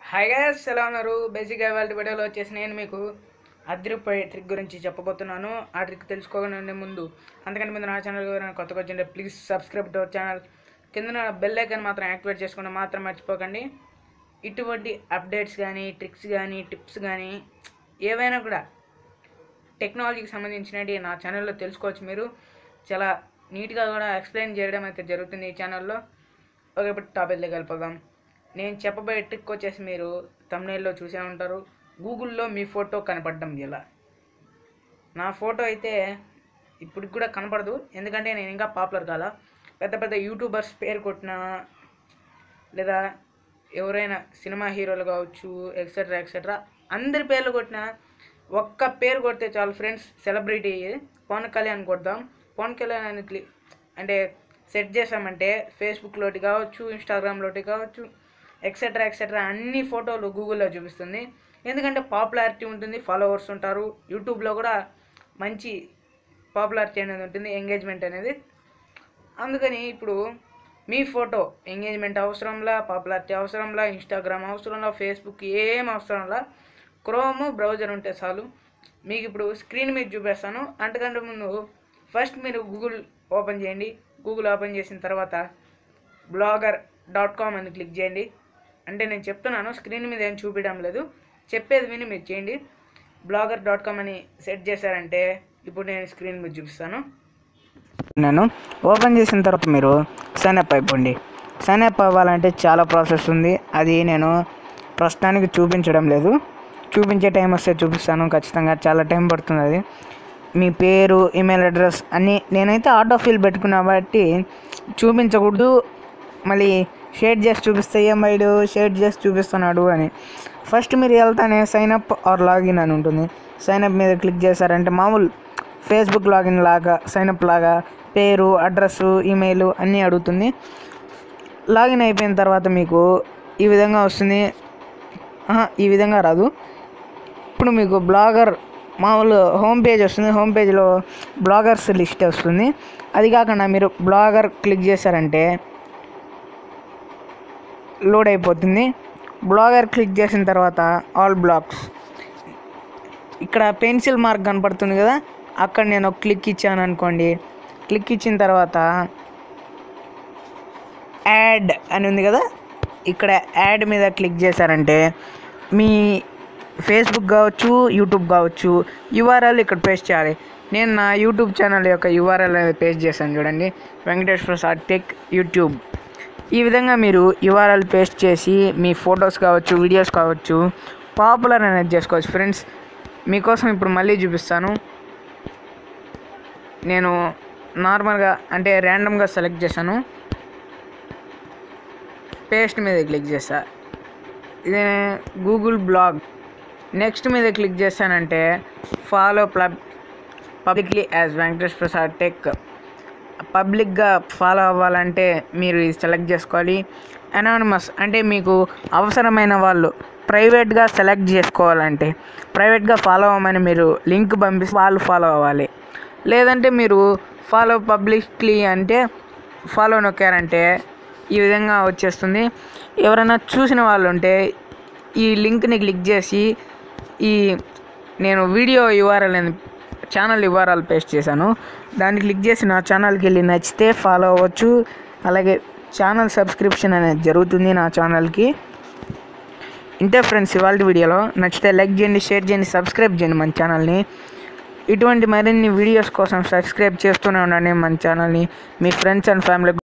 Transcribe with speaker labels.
Speaker 1: Hi guys, ఎలా ఉన్నారు? బేసిక్గా ఇవాళ వీడియోలో వచ్చేసి నేను మీకు అదిరిపోయే ట్రిక్ గురించి చెప్పబోతున్నాను. ఆ ట్రిక్ తెలుసుకోగానే ముందు అంతకంటే ముందు నా ఛానల్ కొత్తగా వచ్చింటే please subscribe to our channel. కింద బెల్ ఐకాన్ మాత్రం యాక్టివేట్ చేసుకుంటే మాత్రం మర్చిపోకండి. ఇటువంటి అప్డేట్స్ కానీ ట్రిక్స్ కానీ టిప్స్ కానీ ఏవైనా కూడా టెక్నాలజీకి సంబంధించినవి నా ఛానల్లో తెలుసుకోవచ్చు. మీరు చాలా నీట్గా కూడా ఎక్స్ప్లెయిన్ చేయడం అయితే జరుగుతుంది ఈ ఛానల్లో. ఒకటి టాపిక్లోకి వెళ్ళిపోదాం. నేను చెప్పబోయే ట్రిక్ వచ్చేసి మీరు థంబ్నెయిల్లో చూసే ఉంటారు. గూగుల్లో మీ ఫోటో కనపడడం ఎలా. నా ఫోటో అయితే ఇప్పటికి కూడా కనపడదు, ఎందుకంటే నేను ఇంకా పాపులర్ కాదా. పెద్ద పెద్ద యూట్యూబర్స్ పేరు కొట్టినా లేదా ఎవరైనా సినిమా హీరోలు కావచ్చు ఎక్సెట్రా ఎక్సెట్రా అందరి పేర్లు కొట్టినా ఒక్క పేరు కొడితే చాలు ఫ్రెండ్స్, సెలబ్రిటీ పవన్ కళ్యాణ్ కొడదాం. పవన్ కళ్యాణ్ అని అంటే సెట్ చేసామంటే ఫేస్బుక్లోటి కావచ్చు, ఇన్స్టాగ్రామ్లోటి కావచ్చు, ఎక్సెట్రా ఎక్సెట్రా అన్ని ఫోటోలు గూగుల్లో చూపిస్తుంది. ఎందుకంటే పాపులారిటీ ఉంటుంది, ఫాలోవర్స్ ఉంటారు. యూట్యూబ్లో కూడా మంచి పాపులారిటీ అనేది ఉంటుంది, ఎంగేజ్మెంట్ అనేది. అందుకని ఇప్పుడు మీ ఫోటో ఎంగేజ్మెంట్ అవసరంలా, పాపులారిటీ అవసరంలా, ఇన్స్టాగ్రామ్ అవసరంలా, ఫేస్బుక్ ఏం అవసరంలా, క్రోమ్ బ్రౌజర్ ఉంటే చాలు. మీకు ఇప్పుడు స్క్రీన్ మీద చూపిస్తాను. అంతకంటే ముందు ఫస్ట్ మీరు గూగుల్ ఓపెన్ చేయండి. గూగుల్ ఓపెన్ చేసిన తర్వాత blogger.com అని క్లిక్ చేయండి. అంటే నేను చెప్తున్నాను, స్క్రీన్ మీద ఏం చూపించడం లేదు, చెప్పేది విని మీరు చేయండి. blogger.com అని సెట్ చేశారంటే ఇప్పుడు నేను స్క్రీన్ మీద చూపిస్తాను.
Speaker 2: నేను ఓపెన్ చేసిన తర్వాత మీరు సైన్ అప్ అయిపోండి. సైన్ అప్ అవ్వాలంటే చాలా ప్రాసెస్ ఉంది, అది నేను ప్రస్తుతానికి చూపించడం లేదు. చూపించే టైం వస్తే చూపిస్తాను ఖచ్చితంగా. చాలా టైం పడుతుంది. అది మీ పేరు, ఈమెయిల్ అడ్రస్ అన్నీ నేనైతే ఆటో ఫిల్ పెట్టుకున్నా కాబట్టి చూపించకూడదు. మళ్ళీ షేర్ చేసి చూపిస్తే ఏమైడు షేర్ చేసి చూపిస్తున్నాడు అని. ఫస్ట్ మీరు వెళ్తానే సైన్ అప్ ఆర్ లాగిన్ అని ఉంటుంది. సైన్ అప్ మీద క్లిక్ చేశారంటే మామూలు ఫేస్బుక్ లాగిన్ లాగా సైన్ అప్ లాగా పేరు, అడ్రస్సు, ఈమెయిల్ అన్నీ అడుగుతుంది. లాగిన్ అయిపోయిన తర్వాత మీకు ఈ విధంగా వస్తుంది. ఈ విధంగా రాదు. ఇప్పుడు మీకు బ్లాగర్ మామూలు హోమ్ పేజ్ వస్తుంది. హోమ్ పేజ్లో బ్లాగర్స్ లిస్ట్ వస్తుంది. అది కాకుండా మీరు బ్లాగర్ క్లిక్ చేశారంటే లోడ్ అయిపోతుంది. బ్లాగర్ క్లిక్ చేసిన తర్వాత ఆల్ బ్లాగ్స్ ఇక్కడ పెన్సిల్ మార్క్ కనపడుతుంది కదా, అక్కడ నేను ఒక క్లిక్ ఇచ్చాను అనుకోండి. క్లిక్ ఇచ్చిన తర్వాత యాడ్ అని ఉంది కదా, ఇక్కడ యాడ్ మీద క్లిక్ చేశారంటే మీ ఫేస్బుక్ కావచ్చు, యూట్యూబ్ కావచ్చు యూఆర్ఎల్ ఇక్కడ పేస్ట్ చేయాలి. నేను నా యూట్యూబ్ ఛానల్ యొక్క యూఆర్ఎల్ అనేది పేస్ట్ చేశాను చూడండి, వెంకటేష్ ప్రసాద్ టెక్ యూట్యూబ్. ఈ విధంగా మీరు యూఆర్ఎల్ పేస్ట్ చేసి మీ ఫొటోస్ కావచ్చు, వీడియోస్ కావచ్చు పాపులర్ అనేది చేసుకోవచ్చు ఫ్రెండ్స్. మీకోసం ఇప్పుడు మళ్ళీ చూపిస్తాను. నేను నార్మల్గా అంటే ర్యాండమ్గా సెలెక్ట్ చేశాను. పేస్ట్ మీద క్లిక్ చేస్తా. ఇది గూగుల్ బ్లాగ్. నెక్స్ట్ మీద క్లిక్ చేశానంటే follow publicly as Venkatesh Prasad tech. పబ్లిక్గా ఫాలో అవ్వాలంటే మీరు ఇది సెలెక్ట్ చేసుకోవాలి. అనానిమస్ అంటే మీకు అవసరమైన వాళ్ళు ప్రైవేట్గా సెలెక్ట్ చేసుకోవాలంటే ప్రైవేట్గా ఫాలో అవ్వమని మీరు లింక్ పంపిస్తే వాళ్ళు ఫాలో అవ్వాలి. లేదంటే మీరు ఫాలో పబ్లిక్లీ అంటే ఫాలో నొక్కారంటే ఈ విధంగా వచ్చేస్తుంది. ఎవరైనా చూసిన వాళ్ళు ఉంటే ఈ లింక్ని క్లిక్ చేసి నేను video URL channel URL paste చేశాను, దాన్ని క్లిక్ చేసి నా ఛానల్కి వెళ్ళి నచ్చితే ఫాలో అవ్వచ్చు. అలాగే ఛానల్ సబ్స్క్రిప్షన్ అనేది జరుగుతుంది నా ఛానల్కి. ఇంతే ఫ్రెండ్స్ ఇవాళ వీడియోలో. నచ్చితే లైక్ చేయండి, షేర్ చేయండి, సబ్స్క్రైబ్ చేయండి మన ఛానల్ని. ఇటువంటి మరిన్ని వీడియోస్ కోసం సబ్స్క్రైబ్ చేస్తూనే ఉండండి మన ఛానల్ని. మీ ఫ్రెండ్స్ అండ్ ఫ్యామిలీ